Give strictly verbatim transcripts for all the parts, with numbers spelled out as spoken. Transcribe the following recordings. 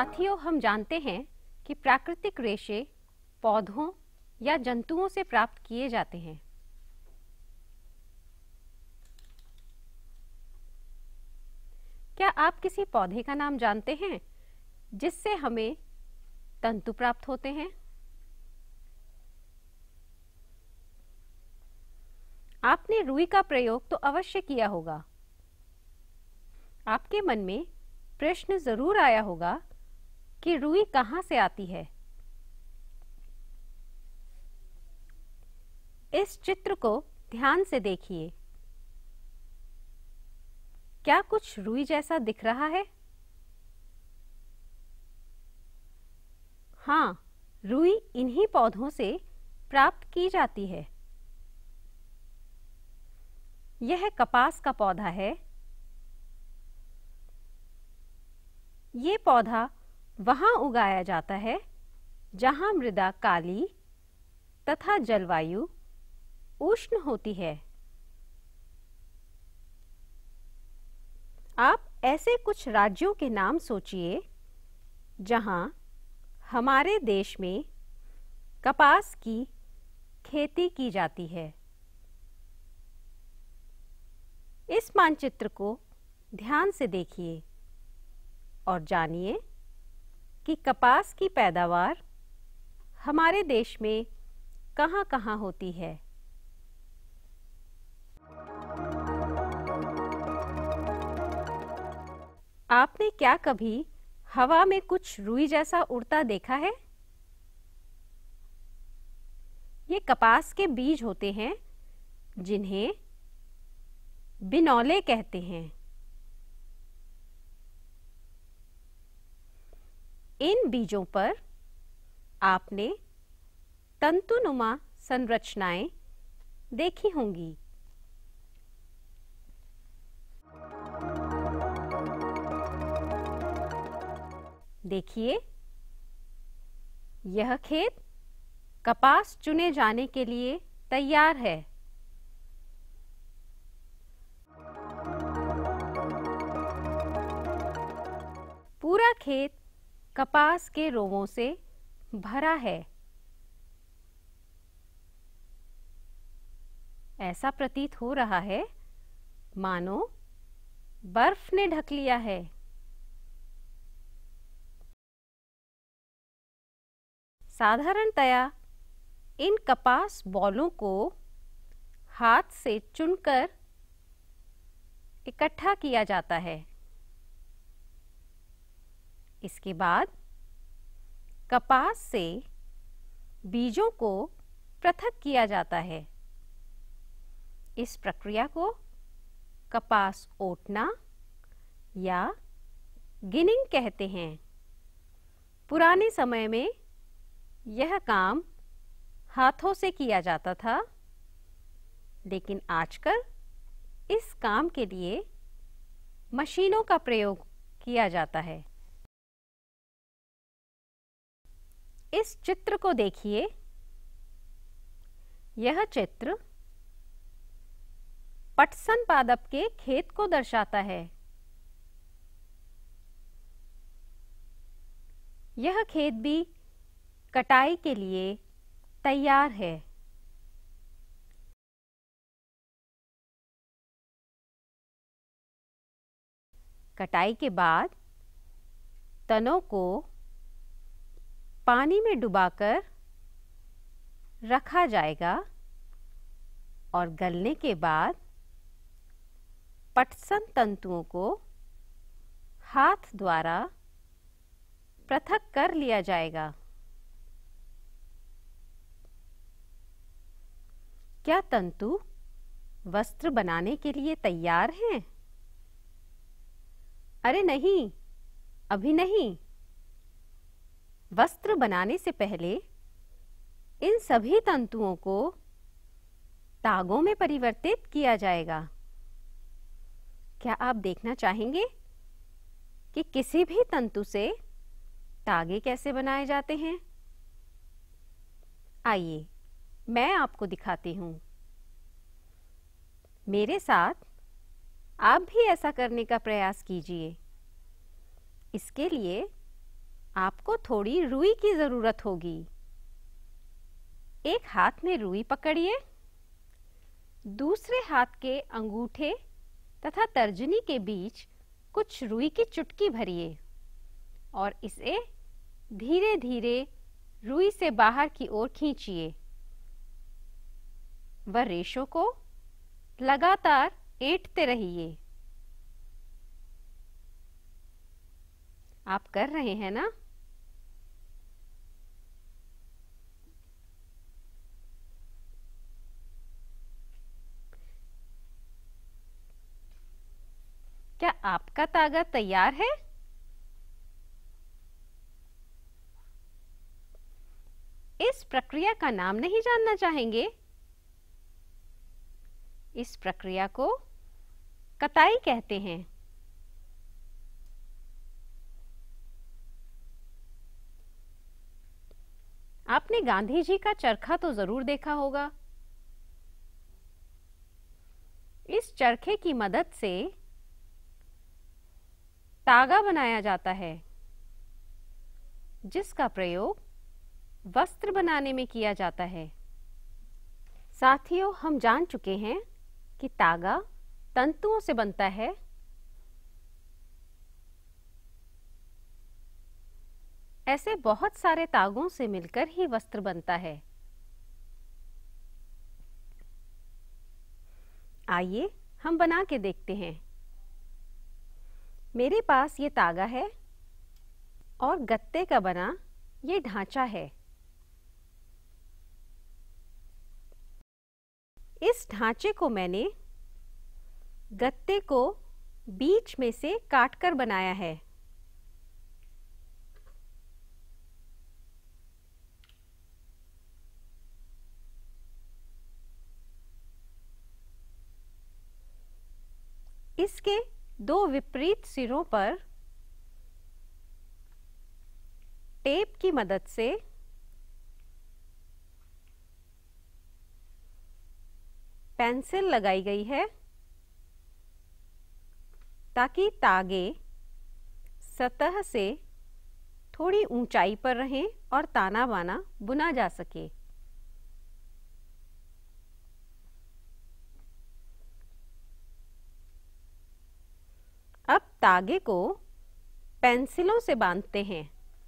साथियों, हम जानते हैं कि प्राकृतिक रेशे पौधों या जंतुओं से प्राप्त किए जाते हैं। क्या आप किसी पौधे का नाम जानते हैं जिससे हमें तंतु प्राप्त होते हैं? आपने रुई का प्रयोग तो अवश्य किया होगा। आपके मन में प्रश्न जरूर आया होगा कि रुई कहाँ से आती है। इस चित्र को ध्यान से देखिए। क्या कुछ रुई जैसा दिख रहा है? हाँ, रुई इन्हीं पौधों से प्राप्त की जाती है। यह कपास का पौधा है। ये पौधा वहां उगाया जाता है जहां मृदा काली तथा जलवायु उष्ण होती है। आप ऐसे कुछ राज्यों के नाम सोचिए जहां हमारे देश में कपास की खेती की जाती है। इस मानचित्र को ध्यान से देखिए और जानिए कि कपास की पैदावार हमारे देश में कहां-कहां होती है। आपने क्या कभी हवा में कुछ रुई जैसा उड़ता देखा है? ये कपास के बीज होते हैं जिन्हें बिनौले कहते हैं। इन बीजों पर आपने तंतुनुमा संरचनाएं देखी होंगी। देखिए, यह खेत कपास चुने जाने के लिए तैयार है। पूरा खेत कपास के रोगों से भरा है। ऐसा प्रतीत हो रहा है मानो बर्फ ने ढक लिया है। साधारणतया इन कपास बॉलों को हाथ से चुनकर इकट्ठा किया जाता है। इसके बाद कपास से बीजों को पृथक किया जाता है। इस प्रक्रिया को कपास ओटना या गिनिंग कहते हैं। पुराने समय में यह काम हाथों से किया जाता था, लेकिन आजकल इस काम के लिए मशीनों का प्रयोग किया जाता है। इस चित्र को देखिए। यह चित्र पटसन पादप के खेत को दर्शाता है। यह खेत भी कटाई के लिए तैयार है। कटाई के बाद तनों को पानी में डुबाकर रखा जाएगा और गलने के बाद पटसन तंतुओं को हाथ द्वारा पृथक कर लिया जाएगा। क्या तंतु वस्त्र बनाने के लिए तैयार हैं? अरे नहीं, अभी नहीं। वस्त्र बनाने से पहले इन सभी तंतुओं को तागों में परिवर्तित किया जाएगा। क्या आप देखना चाहेंगे कि किसी भी तंतु से तागे कैसे बनाए जाते हैं? आइए, मैं आपको दिखाती हूँ। मेरे साथ आप भी ऐसा करने का प्रयास कीजिए। इसके लिए आपको थोड़ी रुई की जरूरत होगी। एक हाथ में रुई पकड़िए, दूसरे हाथ के अंगूठे तथा तर्जनी के बीच कुछ रुई की चुटकी भरिए और इसे धीरे धीरे रुई से बाहर की ओर खींचिए व रेशों को लगातार ऐंठते रहिए। आप कर रहे हैं ना? क्या आपका तागा तैयार है? इस प्रक्रिया का नाम नहीं जानना चाहेंगे? इस प्रक्रिया को कताई कहते हैं। आपने गांधी जी का चरखा तो जरूर देखा होगा। इस चरखे की मदद से तागा बनाया जाता है, जिसका प्रयोग वस्त्र बनाने में किया जाता है। साथियों, हम जान चुके हैं कि तागा तंतुओं से बनता है। ऐसे बहुत सारे तागों से मिलकर ही वस्त्र बनता है। आइए हम बना के देखते हैं। मेरे पास ये तागा है और गत्ते का बना ये ढांचा है। इस ढांचे को मैंने गत्ते को बीच में से काटकर बनाया है। इसके दो विपरीत सिरों पर टेप की मदद से पेंसिल लगाई गई है ताकि तागे सतह से थोड़ी ऊंचाई पर रहें और ताना बाना बुना जा सके। अब तागे को पेंसिलों से बांधते हैं।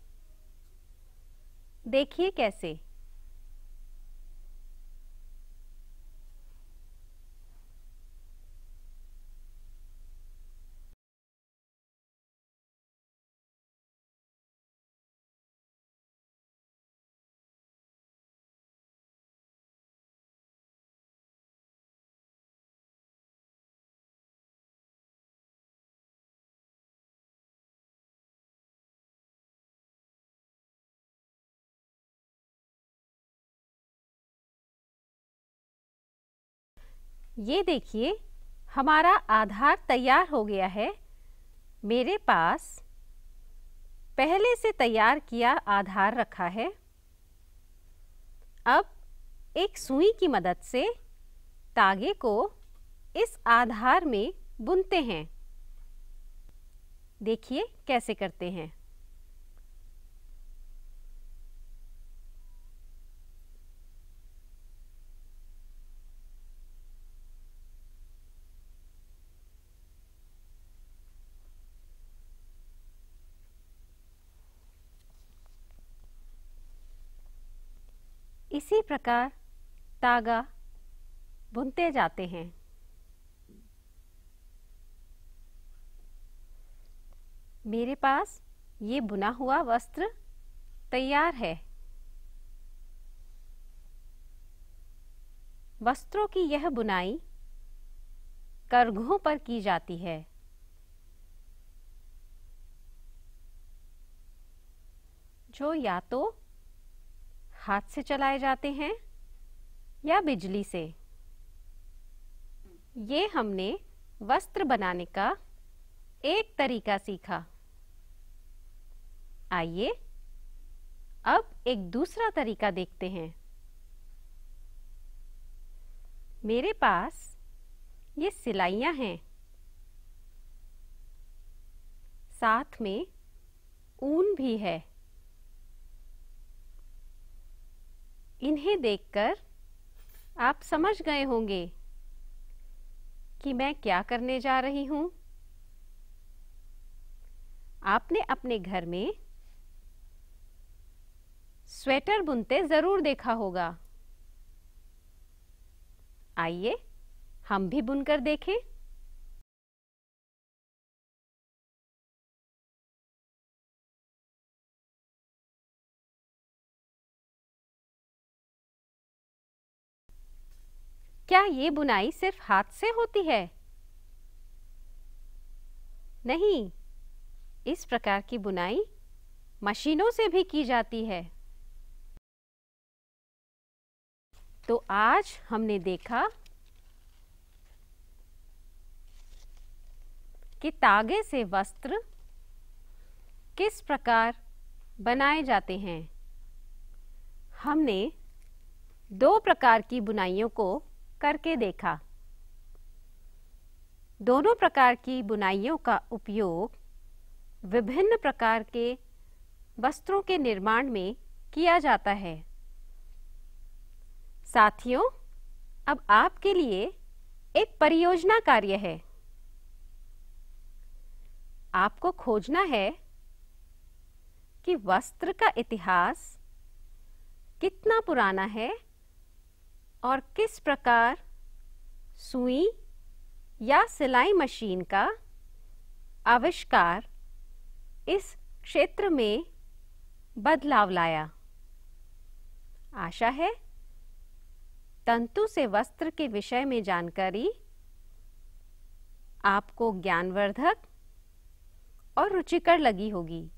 देखिए कैसे। ये देखिए, हमारा आधार तैयार हो गया है। मेरे पास पहले से तैयार किया आधार रखा है। अब एक सुई की मदद से तागे को इस आधार में बुनते हैं। देखिए कैसे करते हैं। इसी प्रकार तागा बुनते जाते हैं। मेरे पास ये बुना हुआ वस्त्र तैयार है। वस्त्रों की यह बुनाई करघों पर की जाती है। जो या तो हाथ से चलाए जाते हैं या बिजली से। ये हमने वस्त्र बनाने का एक तरीका सीखा। आइए अब एक दूसरा तरीका देखते हैं। मेरे पास ये सिलाइयां हैं, साथ में ऊन भी है। इन्हें देखकर आप समझ गए होंगे कि मैं क्या करने जा रही हूं। आपने अपने घर में स्वेटर बुनते जरूर देखा होगा। आइए हम भी बुनकर देखें। क्या ये बुनाई सिर्फ हाथ से होती है? नहीं, इस प्रकार की बुनाई मशीनों से भी की जाती है। तो आज हमने देखा कि तागे से वस्त्र किस प्रकार बनाए जाते हैं। हमने दो प्रकार की बुनाइयों को करके देखा। दोनों प्रकार की बुनाइयों का उपयोग विभिन्न प्रकार के वस्त्रों के निर्माण में किया जाता है। साथियों, अब आपके लिए एक परियोजना कार्य है। आपको खोजना है कि वस्त्र का इतिहास कितना पुराना है और किस प्रकार सुई या सिलाई मशीन का आविष्कार इस क्षेत्र में बदलाव लाया। आशा है तंतु से वस्त्र के विषय में जानकारी आपको ज्ञानवर्धक और रुचिकर लगी होगी।